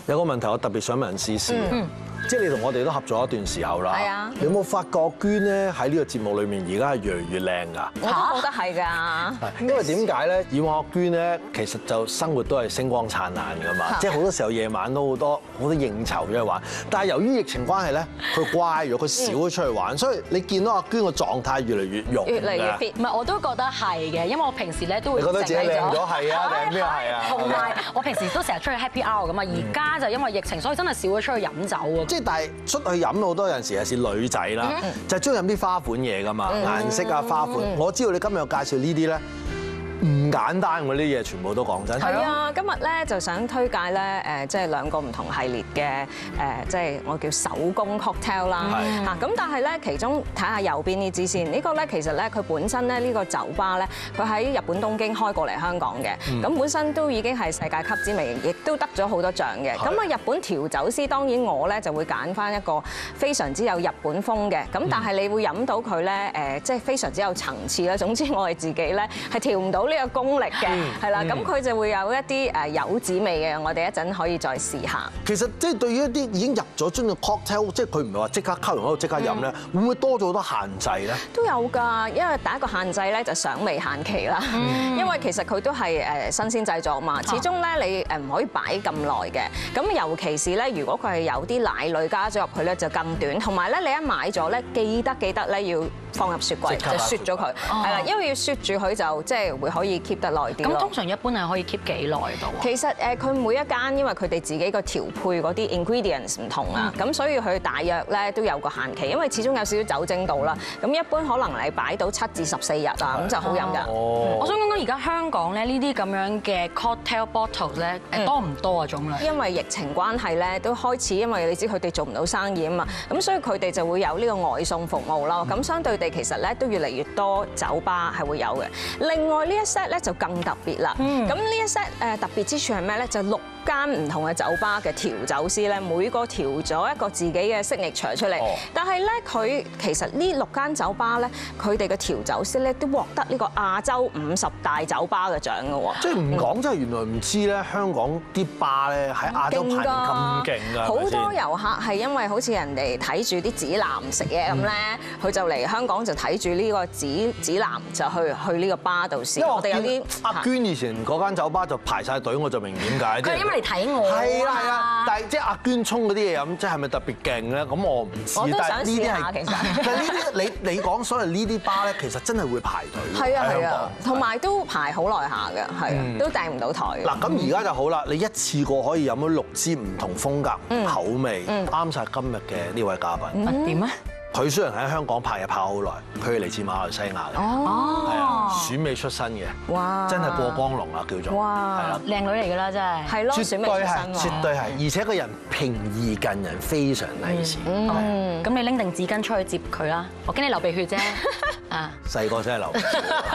有個問題我特別想問思思，即係你同我哋都合作一段時候啦。 係啊。 你有冇發覺娟咧喺呢個節目裏面而家係越嚟越靚㗎？ 我都覺得係㗎。 因為點解咧？以往阿娟咧其實就生活都係星光燦爛㗎嘛，即係好多時候夜晚都好多應酬出去玩。但係由於疫情關係咧，佢乖咗，佢少咗出去玩，所以你見到阿娟個狀態越嚟越容， 越嚟越 fit。 唔係，我都覺得係嘅，因為我平時咧都會你覺得自己靚咗係啊？定係咩係啊？ 同埋我平時都成日出去 happy hour 咁嘛，而家就因為疫情，所以真係少咗出去飲酒喎。 即係但係出去飲好多陣時係是女仔啦，就係中意飲啲花款嘢㗎嘛，顏色啊花款。我知道你今日有介紹呢啲咧。唔簡單喎，呢啲嘢全部都講真。 係啊，今日咧就想推介咧即係兩個唔同系列嘅即係我叫手工 cocktail 啦嚇。咁但係咧，其中睇下右邊呢支先，呢個咧其實咧佢本身咧呢個酒吧咧，佢喺日本東京開過嚟香港嘅，咁本身都已經係世界級知名，亦都得咗好多獎嘅。咁啊，日本調酒師當然我咧就會揀翻一個非常之有日本風嘅，咁但係你會飲到佢咧即係非常之有層次啦。總之我哋自己咧係調唔到呢個功力嘅，係啦，咁佢就會有一啲柚子味嘅，我哋一陣可以再試下。 其實即係對於一啲已經入咗樽嘅 cocktail，即係佢唔係話即刻溝完嗰度即刻飲咧，會唔會多咗好多限制咧？ 都有㗎，因為第一個限制咧就賞味限期啦，因為其實佢都係新鮮製作嘛，始終咧你唔可以擺咁耐嘅，咁尤其是咧如果佢係有啲奶類加咗入去咧就更短，同埋咧你一買咗咧記得咧要放入雪櫃就雪咗佢，係啦，因為要雪住佢就即係會可以 keep 得耐啲。 咁通常一般係可以 keep 幾耐到啊？ 其實佢每一間因為佢哋自己個調配嗰啲 ingredients 唔同啊，咁所以佢大約咧都有個限期，因為始終有少少酒精度啦。咁一般可能你擺到7至14日啊，咁就好飲㗎。 我想講講而家香港咧呢啲咁樣嘅 cocktail bottles 咧多唔多啊種類？ 因為疫情關係咧，都開始因為你知佢哋做唔到生意啊嘛，咁所以佢哋就會有呢個外送服務咯。咁相對地其實咧都越嚟越多酒吧係會有嘅。另外呢一 set 咧就更特別啦。咁呢一 set 特別之處係咩咧？就6間唔同嘅酒吧嘅調酒師咧，每個調咗一個自己嘅 signature 出嚟。但係咧，佢其實呢6間酒吧咧，佢哋嘅調酒師咧都獲得呢個亞洲50大酒吧嘅獎㗎喎。 即係唔講，真係原來唔知咧，香港啲吧咧喺亞洲排名咁勁㗎。 好多遊客係因為好似人哋睇住啲指南食嘢咁咧，佢就嚟香港就睇住呢個指南就去呢個吧度試。因為我哋有啲阿娟以前嗰間酒吧就排晒隊，我就明點解。 佢因為嚟睇我。 係啊係啊，但係即係阿娟沖嗰啲嘢飲，即係咪特別勁咧？咁我唔知。 我都想試下其實。 但係呢啲你講所謂呢啲吧咧，其實真係會排隊。 係啊係啊，同埋都排好耐下嘅，係啊，都訂唔到台。 嗱咁而家就好啦，你一次過可以飲到6支唔同風格、口味，啱晒今日嘅呢位嘉賓。 點啊？ 佢雖然喺香港拍嘢拍好耐，佢係嚟自馬來西亞嘅，係啊，選美出身嘅，哇，真係過光龍啊叫做， 哇， 係啦， 靚女嚟㗎啦真係， 係咯，選美出身喎， 絕對係，而且個人平易近人，非常勵志。 咁你拎定紙巾出去接佢啦，我驚你流鼻血啫，啊， 細個真係流鼻血。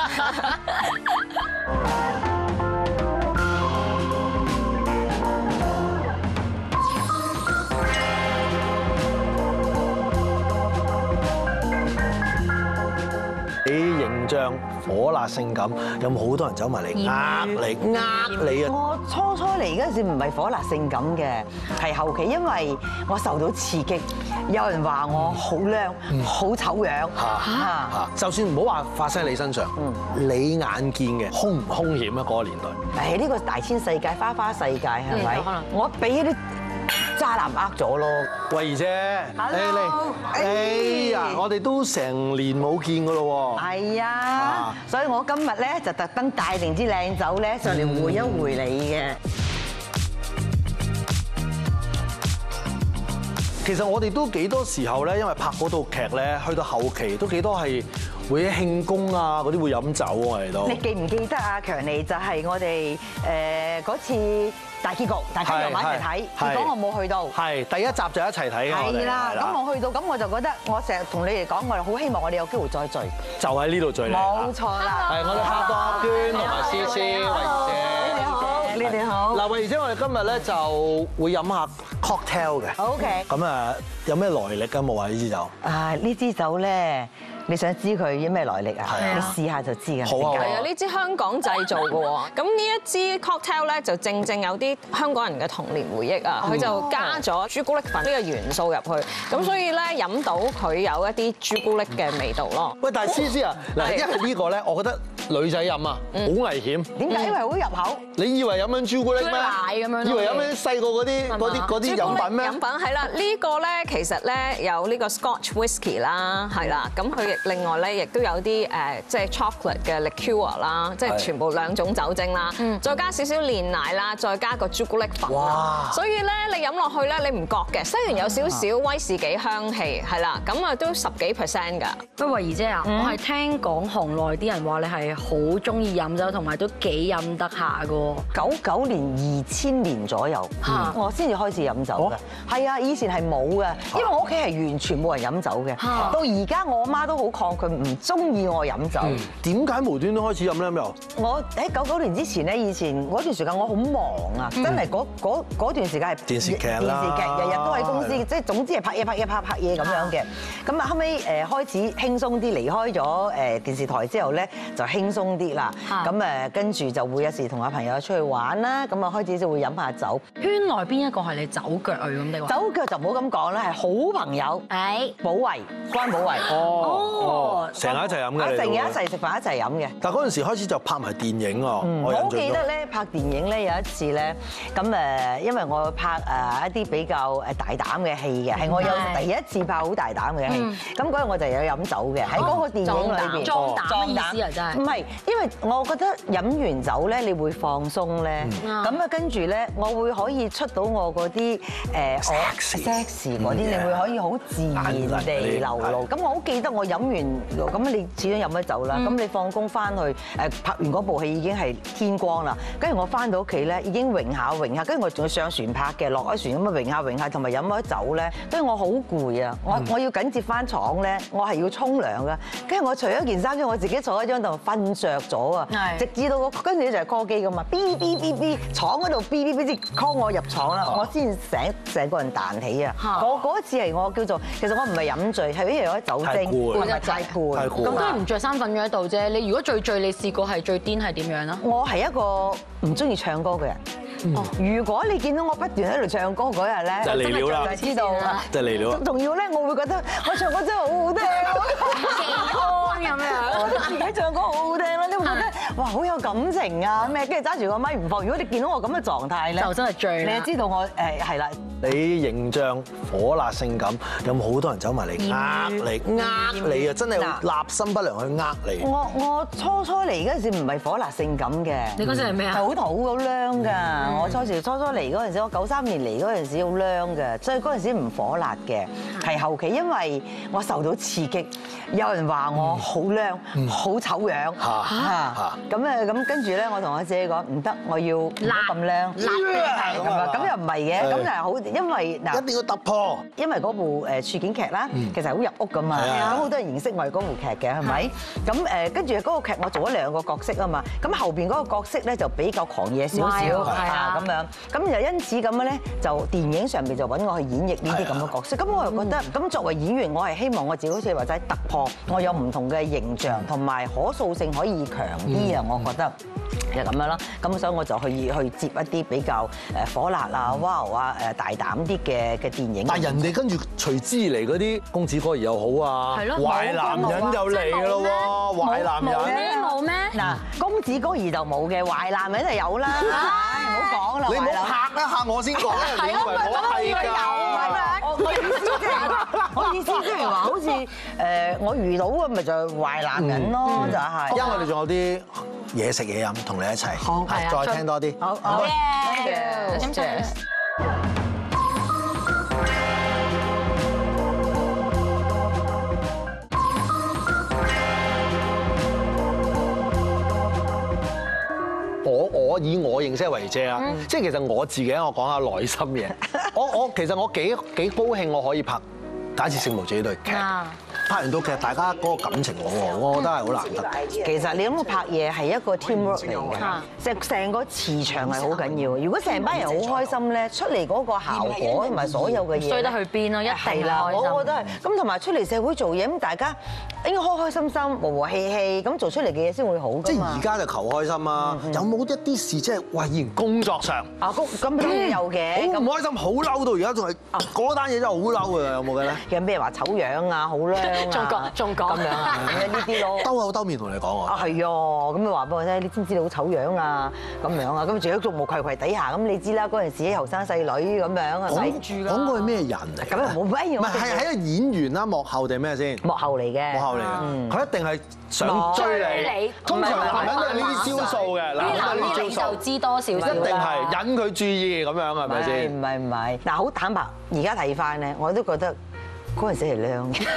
你形象火辣性感，有冇好多人走埋嚟呃你啊？ 我初嚟嗰陣時唔係火辣性感嘅，係後期因為我受到刺激，有人話我好靚、好醜樣嚇。 就算唔好話發生喺你身上，你眼見嘅兇唔兇險啊？嗰個年代， 誒呢個大千世界、花花世界係咪？我俾啲渣男呃咗咯。 慧兒姐，嚟，哎呀，我哋都成年冇見噶咯喎。 係啊，所以我今日咧就特登帶定支靚酒咧上嚟會一會你嘅。 其實我哋都幾多時候咧，因為拍嗰套劇咧，去到後期都幾多係會慶功啊，嗰啲會飲酒啊，我哋都。你記唔記得啊？強尼就係我哋嗰次大結局，大家又埋一齊睇，結果我冇去到。係第一集就一齊睇嘅。 係啦，咁我去到，咁我就覺得我成日同你哋講，我哋好希望我哋有機會再聚。 就喺呢度聚嚟。 冇錯啦。 係我哋拍檔阿娟同埋思思、慧兒姐。 你哋好。 嗱，慧儀姐，我哋今日咧就會飲下 cocktail 嘅。 OK。 咁啊，有咩來歷㗎？冇話呢支酒。 呢支酒咧，你想知佢有咩來歷啊？ 係啊你試下就知㗎。 好啊係啊，呢支香港製造嘅喎。咁呢一支 cocktail 咧，就正正有啲香港人嘅童年回憶啊。佢就加咗朱古力粉呢個元素入去，咁所以咧飲到佢有一啲朱古力嘅味道咯。 喂，但係思思啊，嗱，因為呢個咧，我覺得女仔飲啊，好危險。 點解？因為好入口。 你以為飲緊朱古力咩？ 奶咁樣咯以為飲緊細個嗰啲飲品咩？ 飲品係啦，呢個咧其實咧有呢個 Scotch whisky 啦，係啦，咁佢另外咧亦都有啲即係 chocolate 嘅 liqueur 啦，即係全部兩種酒精啦，再加少少煉奶啦，再加個朱古力粉啦，所以咧你飲落去咧你唔覺嘅，雖然有少少威士忌香氣係啦，咁啊都10幾%㗎。 不過慧儀姐啊，我係聽講行內啲人話你係好中意飲酒，同埋都幾飲得下㗎。 99年、2000年左右，我先至開始飲酒嘅。係啊，以前係冇嘅，因為我屋企係完全冇人飲酒嘅。到而家我媽都好抗拒，唔中意我飲酒。 點解無端端開始飲咧？咁又？ 我喺99年之前咧，以前嗰段時間我好忙啊，真係嗰段時間係電視劇啦， 日日都喺公司，即係總之係拍嘢咁樣嘅。咁啊後尾開始輕鬆啲，離開咗電視台之後咧就輕鬆啲啦。咁跟住就會有時同阿朋友出去玩啦，咁啊開始就會飲下酒。 圈內邊一個係你走腳去咁的話？ 走腳就唔好咁講啦，係好朋友。寶慧，關寶慧。 哦，成日一齊飲嘅。 成日一齊食飯一齊飲嘅。 但嗰陣時開始就拍埋電影啊！我好記得咧拍電影咧有一次咧，咁因為我拍一啲比較大膽嘅戲嘅，係我有第一次拍好大膽嘅戲。咁嗰日我就有飲酒嘅，喺嗰個電影裏邊。 壯膽意思啊，真係。 唔係，因為我覺得飲完酒咧，你會放鬆咧。咁啊，跟住咧，我會可以出到我嗰啲sexy 嗰啲，你會可以好自然地流露。咁我好記得我飲完，咁你始終飲咗酒啦。咁你放工翻去拍完嗰部戲已經係天光啦。跟住我翻到屋企咧，已經泳下，跟住我仲要上船拍嘅，落咗船咁啊泳下，同埋飲咗酒咧，跟住我好攰啊！我要緊接翻廠咧，我係要沖涼噶。跟住我除咗件衫之後，我自己坐喺張度瞓着咗啊！直至到跟住就係 call 機噶嘛，B 廠嗰度 B 先 call 我入廠啦，我先醒成個人彈起啊！我嗰次係我叫做，其實我唔係飲醉，係因為有啲酒精，唔係太攰。 咁都係唔着衫瞓咗喺度啫。你如果最醉，你試過係最癲係點樣啊？ 我係一個唔中意唱歌嘅人。如果你見到我不斷喺度唱歌嗰日咧， 就嚟料啦， 就知道就嚟料。 仲要咧，我會覺得我唱歌真係好好聽， 健康咁樣。 自己唱歌好好聽啦，你會覺得哇好有感情啊咩？跟住揸住個咪唔放。如果你見到我咁嘅狀態咧， 就真係醉啦。 你就知道我係啦。 你形象火辣性感，有冇好多人走埋嚟呃你啊？真係立心不良去呃你。 我初嚟嗰陣時唔係火辣性感嘅。 你嗰陣係咩啊？ 係好土好靚㗎。我初初嚟嗰陣時，我93年嚟嗰陣時好靚嘅，所以嗰陣時唔火辣嘅。係後期因為我受到刺激，有人話我好靚，好醜樣咁跟住咧，我同我自己講唔得，我要唔好咁靚。咁又唔係嘅，咁就係好。因為嗱， 一定要突破。 因為嗰部處境劇啦，其實好入屋㗎嘛，咁好多人認識我係嗰部劇嘅，係咪？咁跟住嗰個劇我做咗2個角色啊嘛，咁後邊嗰個角色咧就比較狂野少少咁樣，咁就因此咁樣咧，就電影上邊就揾我去演繹呢啲咁嘅角色。咁我又覺得，咁作為演員，我係希望我自己好似話齋突破，我有唔同嘅形象，同埋可塑性可以強啲啊，我覺得。就咁樣啦，咁所以我就去接一啲比較火辣啊、wow 啊、大膽啲嘅電影。 但係人哋跟住隨之而嚟嗰啲公子哥兒又好啊，壞男人又嚟咯喎，壞男人冇咩？ 嗱，公子哥兒就冇嘅，壞男人就有啦，唔好講啦。 你唔好嚇一嚇我先講啦，你以為我係㗎？ 我意思即係話，好似我遇到嘅咪就係壞男人咯，就係。 因為我哋仲有啲嘢食嘢飲，同你一齊， 好， 再聽多啲。 好，Cheers。 我以我認識為姐啊，即係其實我自己我講下內心嘢。其實我幾高興我可以拍第一次聖母姐呢對劇。 拍完到劇，大家嗰個感情好好，我覺得係好難得。 其實你諗拍嘢係一個 teamwork 嚟嘅，成個磁場係好緊要。如果成班人好開心咧，出嚟嗰個效果同埋所有嘅嘢， 衰得去邊咯？一定係啦，我覺得係。咁同埋出嚟社會做嘢，咁大家應該開開心心、和和氣氣，咁做出嚟嘅嘢先會好㗎嘛。 即係而家就求開心啊！有冇一啲事即係話以前工作上咁當然有嘅。 好唔開心，好嬲到而家仲係嗰單嘢真係好嬲㗎，有冇嘅咧？ 有咩話醜樣啊、好靚啊、 仲講咁樣啊，呢啲咯。 兜口兜面同你講啊！ 係啊，咁你話俾我聽，你知唔知你好醜樣啊？咁樣啊，咁仲喺眾目睽睽底下，咁你知啦，嗰陣時啲後生細女咁樣啊， 講過係咩人嚟？ 咁又冇乜嘢。 唔係係一個演員啦，幕後定咩先？ 幕後嚟嘅。 幕後嚟嘅，佢一定係想追你。通常男人都係呢啲招數嘅，男人都係呢啲招數。 就知多少少一定係引佢注意咁樣係咪先？ 唔係，嗱好坦白，而家睇翻咧，我都覺得嗰陣時係靚嘅。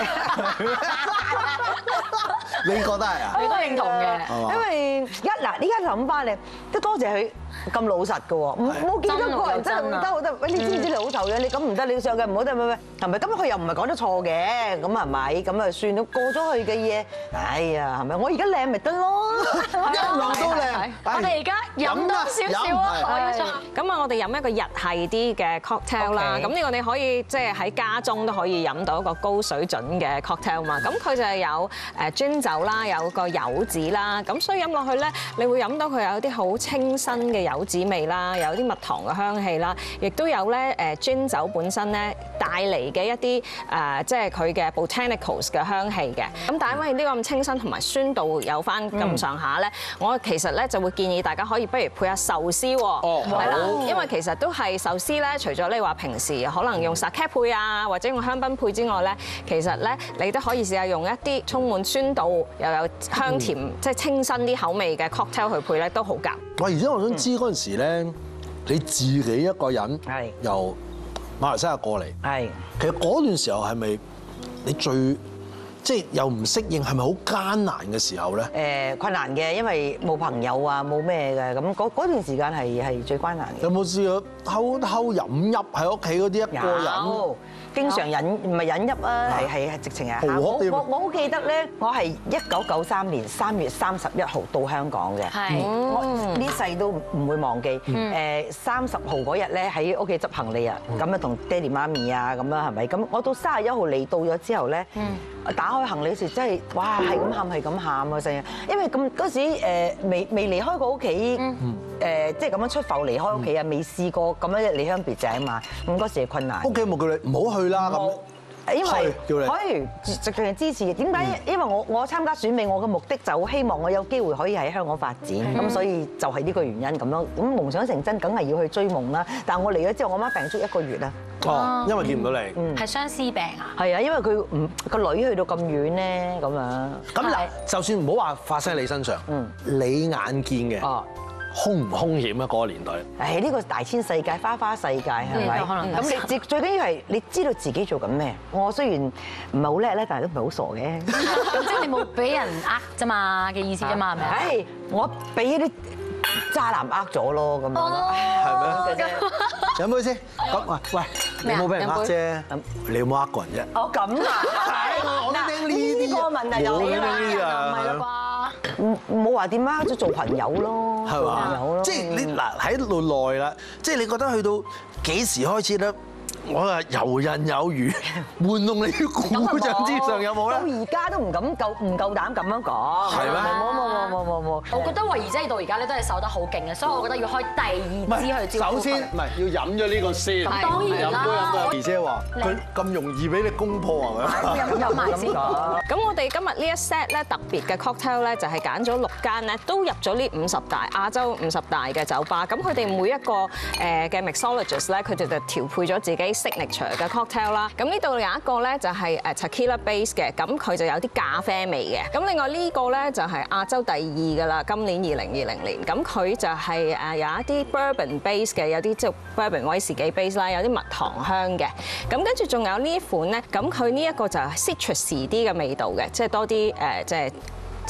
你覺得係啊？ 你都認同嘅， 因為依家諗翻嚟，都多謝佢咁老實嘅喎，冇見到個人真係唔得好得，喂，你知唔知你好醜樣？你咁唔得，你上嘅唔好得咩？係咪？咁佢又唔係講得錯嘅，咁係咪？咁啊算啦，過咗去嘅嘢，哎呀，係咪？我而家靚咪得咯， 一路都靚。 我哋而家飲多少少啊！ 咁啊，我哋飲一個日系啲嘅 cocktail 啦。咁呢個你可以即係喺家中都可以飲到一個高水準嘅 cocktail 嘛。咁佢就係有氈酒啦，有個柚子啦。咁所以飲落去咧，你會飲到佢有啲好清新嘅柚子味啦，有啲蜜糖嘅香氣啦，亦都有咧氈酒本身咧帶嚟嘅一啲即係佢嘅 botanicals 嘅香氣嘅。咁但係因為呢個咁清新同埋酸度有翻咁上下咧，我其實咧就會建議大家可以不如配下壽司喎，係啦，因為其實都係壽司咧，除咗你話平時可能用 sake 配啊，或者用香檳配之外咧，其實咧你都可以試下用一啲充滿酸度又有香甜即係清新啲口味嘅 cocktail 去配咧，都好夾。 喂，而且我想知嗰陣時咧，你自己一個人由馬來西亞過嚟，其實嗰段時候係咪你最即係又唔適應，係咪好艱難嘅時候咧？ 困難嘅，因為冇朋友啊，冇咩嘅，咁嗰段時間係最關難嘅。 有冇試過偷飲泣喺屋企嗰啲一個人？ 經常唔係忍泣啊，係直情係喊。我好記得咧，我係1993年3月31號到香港嘅，我呢世都唔會忘記。30號嗰日咧喺屋企執行李啊，咁啊同爹哋媽咪啊咁樣係咪？咁我到31號嚟到咗之後咧，打開行李時真係哇係咁喊係咁喊啊成日，因為咁嗰時未離開過屋企，即係咁樣出埠離開屋企啊，未試過咁樣離鄉別井啊嘛，咁嗰時係困難。屋企冇叫你唔好去啦咁。 因為可以直情係支持嘅，點解？因為我參加選美，我嘅目的就希望我有機會可以喺香港發展，咁所以就係呢個原因咁樣。咁夢想成真，梗係要去追夢啦。但係我嚟咗之後，我媽病足1個月啦。 哦，因為見唔到你。 係相思病啊？ 係啊，因為佢個女去到咁遠咧，咁樣。 咁嗱，就算唔好話發生喺你身上，你眼見嘅。兇唔兇險啊？嗰個年代， 呢個大千世界、花花世界係咪？咁你最緊要係你知道自己做緊咩。我雖然唔係好叻咧，但係都唔係好傻嘅。 咁即係你冇俾人啫嘛嘅意思啫嘛，係咪？ 係我俾啲渣男咗咯，咁樣咯。係咩？ 飲杯先。咁喂，你冇俾人啫，你有冇過人啫？ 哦咁啊！ 我聽呢個問題就唔係啦啩。 冇話點啊，做朋友咯， 係嘛？即係你嗱喺度耐啦，即係你覺得去到幾時開始咧？我話游刃有餘，玩弄你股掌之上有冇咧？ 到而家都唔夠膽咁樣講。 係咩？ 冇。 我覺得慧儀姐到而家咧都係守得好勁嘅，所以我覺得要開第2支去招呼佢。 首先唔係要飲咗呢個先， 當然啦。 飲杯。儀姐話佢咁容易俾你攻破係咪？ 飲埋先。 咁我哋今日呢一 set 咧特別嘅 cocktail 咧就係揀咗6間咧都入咗呢50大亞洲50大嘅酒吧。咁佢哋每一個嘅 mixologist 咧，佢哋就調配咗自己signature 嘅 cocktail 啦，咁呢度有一個咧就係tequila base 嘅，咁佢就有啲咖啡味嘅。咁另外呢個咧就係亞洲第2噶啦，今年2020年，咁佢就係有一啲 bourbon base 嘅，有啲即係 bourbon 威士忌 base 啦，有啲蜜糖香嘅。咁跟住仲有呢一款咧，咁佢呢一個就係 citrus 啲嘅味道嘅，即係多啲即係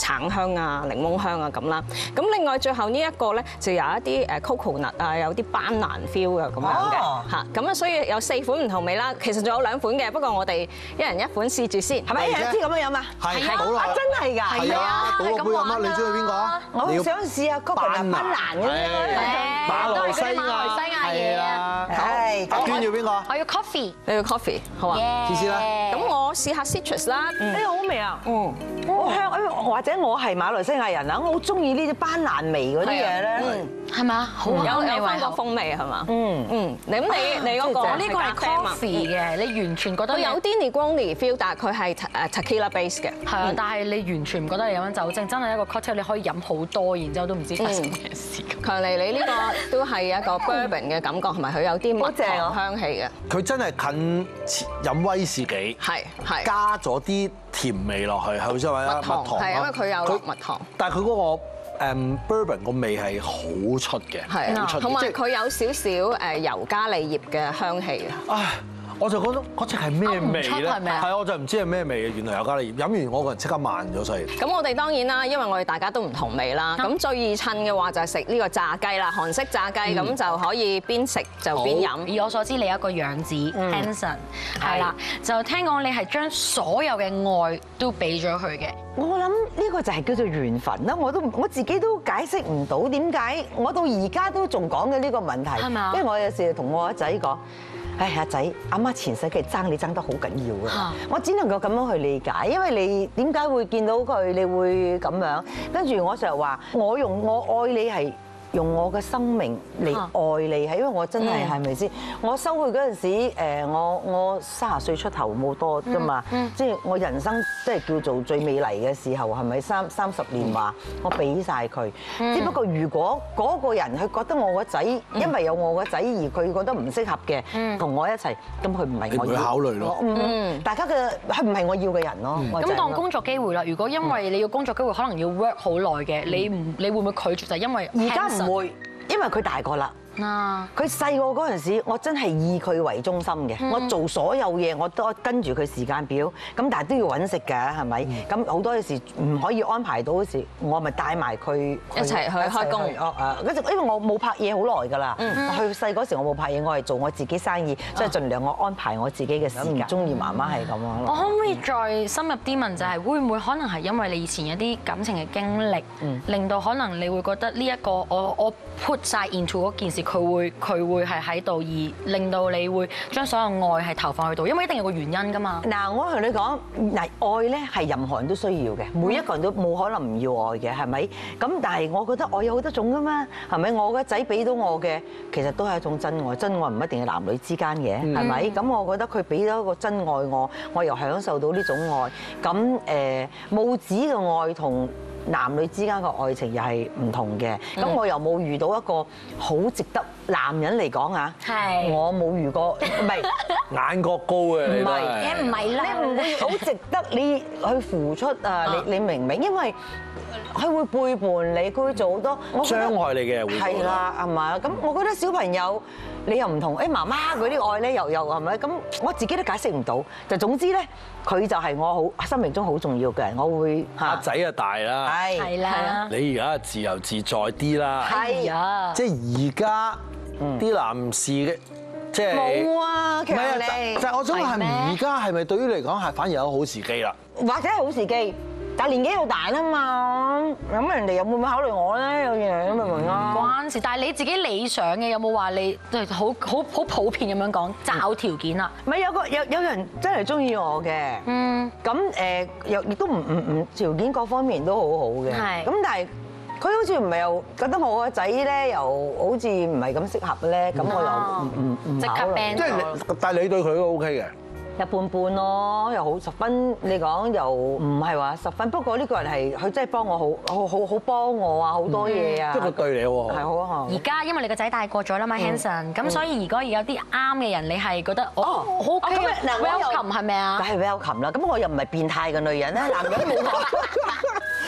橙香啊、檸檬香啊咁啦。咁另外最後呢一個咧就有一啲coconut 啊，有啲班蘭 feel 嘅咁樣嘅嚇。咁啊，所以有4款唔同味啦。其實仲有2款嘅，不過我哋一人1款試住先。 係咪一人一支咁樣飲啊？ 係倒落去。 真係㗎。 係啊，倒落杯飲啊！你中意邊個啊？ 我好想試下 coconut 班蘭嗰啲。 馬來西馬來西亞嘢啊！ 係。 阿娟要邊個？ 我要 coffee， 你要 coffee 好啊？ 試試啦。 咁我試下 citrus 啦。 好味啊！好香，或者我係馬來西亞人啊，我好中意呢啲班蘭味嗰啲嘢咧。 係嘛？好有味翻個風味係嘛？ 嗯， 你嗰個我呢個係 coffee 嘅，你完全覺得佢有啲 Negroni feel，但係佢係tequila base 嘅。 係啊，但係你完全唔覺得你飲緊酒精，真係一個 cocktail 你可以飲好多，然之後都唔知發生咩事。 強尼，你呢個都係一個 bourbon 嘅感覺，同埋佢有啲蜜糖香氣嘅。 佢真係近飲威士忌， 係加咗啲甜味落去，係咪先？蜜糖係因為佢有落蜜糖， 但係佢嗰個bourbon 個味係好出嘅，好出， 同埋佢有少少尤加利葉嘅香氣啊。 唉，我就覺得嗰隻係咩味咧？ 係咪啊？ 係我就唔知係咩味嘅。原來尤加利葉，飲完我個人即刻慢咗，所以。 咁我哋當然啦，因為我哋大家都唔同味啦。咁最易襯嘅話就係食呢個炸雞啦，韓式炸雞咁就可以邊食就邊飲。 以我所知，你有一個養子 Hanson 係啦，就聽講你係將所有嘅愛都俾咗佢嘅。 我諗呢個就係叫做緣分啦，我自己都解釋唔到點解我到而家都仲講緊呢個問題， 係嘛？ 因為我有時同我阿仔講，唉，阿仔，阿媽前世嘅爭你爭得好緊要㗎，我只能夠咁樣去理解，因為你點解會見到佢，你會咁樣，跟住我成日話，我愛你係用我嘅生命嚟愛你，係因為我真係咪先？我收佢嗰陣時，我30歲出頭冇多㗎嘛，即係我人生即係叫做最美麗嘅時候，係咪30年話我俾晒佢？只不過如果嗰個人佢覺得我個仔，因為有我個仔而佢覺得唔適合嘅，同我一齊，咁佢唔係我要。 你唔會考慮咯。 大家嘅佢唔係我要嘅人咯。 咁當工作機會啦，如果因為你要工作機會，可能要 work 好耐嘅，你會唔會拒絕？就係因為而家唔會，因為佢大個啦。佢細個嗰陣時，我真係以佢為中心嘅，我做所有嘢我都跟住佢時間表，咁但係都要揾食㗎，係咪？咁好多時唔可以安排到嗰時，我咪帶埋佢一齊去開工。 因為我冇拍嘢好耐㗎啦，去細嗰時我冇拍嘢，我係做我自己生意，所以盡量我安排我自己嘅時間。唔中意媽媽係咁樣咯。 我可唔可以再深入啲問，就係會唔會可能係因為你以前有啲感情嘅經歷，令到可能你會覺得呢一個我 put 晒 into 嗰件事。佢會係喺度，而令到你會將所有愛係投放去度，因為一定有個原因㗎嘛。 嗱，我同你講，嗱，愛咧係任何人都需要嘅，每一個人都冇可能唔要愛嘅，係咪？咁但係我覺得愛有好多種㗎嘛，係咪？我個仔俾到我嘅，其實都係一種真愛，真愛唔一定係男女之間嘅，係咪？咁我覺得佢俾咗一個真愛我又享受到呢種愛。咁母子嘅愛同男女之間嘅愛情又係唔同嘅，咁我又冇遇到一個好值得男人嚟講啊，我冇遇過，唔係眼角高嘅， 唔係， 唔係啦， 你唔會好值得你去付出啊！你明唔明？因為佢會背叛你，佢會做好多傷害你嘅會係啦，係嘛？咁我覺得小朋友你又唔同，誒媽媽嗰啲愛咧又係咪？咁我自己都解釋唔到。就總之咧，佢就係我好生命中好重要嘅人，我會阿仔啊大啦， 係啦， 你而家自由自在啲啦， 係啊， 即係而家啲男士嘅。即係冇啊，其實你就係我想問係咪而家係咪對於你嚟講係反而有好時機啦？ 或者係好時機，但係年紀又大啦嘛，咁人哋又會唔會考慮我咧？有樣明唔明啊？ 關事，但係你自己理想嘅有冇話你好普遍咁樣講找條件啊？ 唔係有人真係中意我嘅，咁又亦都唔條件各方面都好好嘅，咁但係。佢好似唔係又覺得我個仔咧，又好似唔係咁適合咧，咁我又唔即刻 ban 即係但係你對佢都 OK 嘅， 一般般咯，又好十分。你講又唔係話十分，不過呢個人係佢真係幫我好幫我啊，好多嘢啊， 即係佢對你喎， 係好啊。 而家因為你個仔大個咗啦嘛 Hanson，咁所以如果有啲啱嘅人，你係覺得好 OK 啊 welcome 係咪啊？ 梗係 welcome 啦，咁我又唔係變態嘅女人咧，男人冇。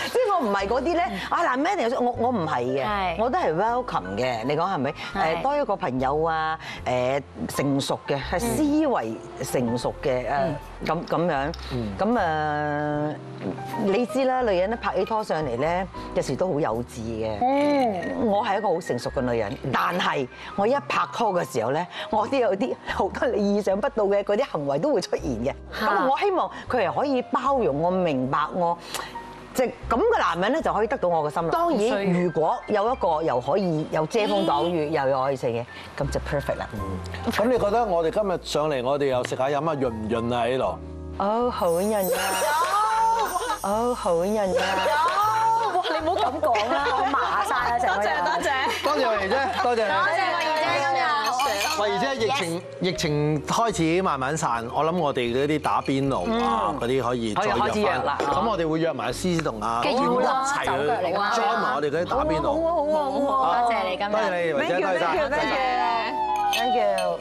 即係我唔係嗰啲咧，男人一定我唔係嘅，我都係 welcome 嘅。你講係咪？多一個朋友啊，成熟嘅，係思維成熟嘅咁樣。咁你知啦，女人咧拍起拖上嚟咧，有時都好幼稚嘅。我係一個好成熟嘅女人，但係我一拍拖嘅時候咧，我都有啲好多你意想不到嘅嗰啲行為都會出現嘅。咁我希望佢係可以包容我、明白我，即係咁嘅男人咧就可以得到我嘅心啦。當然，如果有一個又可以有遮風擋雨，又有愛情嘅，咁就 perfect 啦。 咁你覺得我哋今日上嚟，我哋又食下飲啊，潤唔潤啊喺度？ 哦，好潤啊！哦，好潤啊！ 哇！你唔好咁講啦，我麻晒啦成個人。 多謝慧儀姐，多謝你。 多謝慧儀姐今日。 慧儀姐，疫情開始慢慢散，我諗我哋嗰啲打邊爐啊，嗰啲可以再約翻。咁我哋會約埋阿思思同阿一齊去 join 埋我哋嗰啲打邊爐。 好，多謝你今日。 多謝你，慧姐，多謝晒。 Thank you。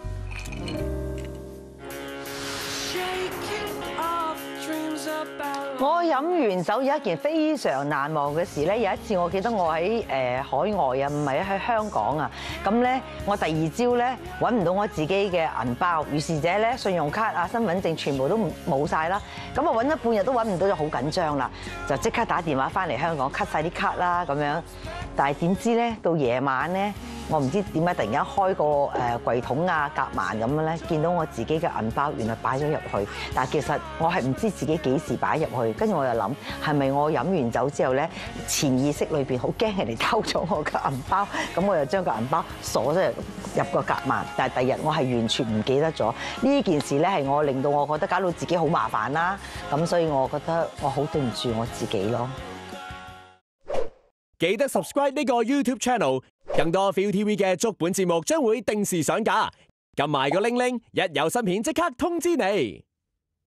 我飲完酒有一件非常難忘嘅事咧，有一次我記得我喺海外啊，唔係喺香港啊，咁咧我第二朝咧揾唔到我自己嘅銀包，於是者咧信用卡啊、身份證全部都冇晒啦，咁我揾咗半日都揾唔到，就好緊張啦，就即刻打電話翻嚟香港 cut 晒啲卡啦咁樣，但係點知咧到夜晚咧，我唔知點解突然間開個櫃桶啊、夾萬咁樣咧，見到我自己嘅銀包原來擺咗入去，但係其實我係唔知自己幾時擺入去，跟住我又諗係咪我飲完酒之後咧，潛意識裏邊好驚人哋偷咗我嘅銀包，咁我又將個銀包鎖咗入個夾萬，但係第二日我係完全唔記得咗呢件事咧，係我令到我覺得搞到自己好麻煩啦，咁所以我覺得我好對唔住我自己咯。 記得 subscribe 呢個 YouTube channel， 更多 ViuTV 嘅足本節目將會定時上架，撳埋個鈴鈴，一有新片即刻通知你。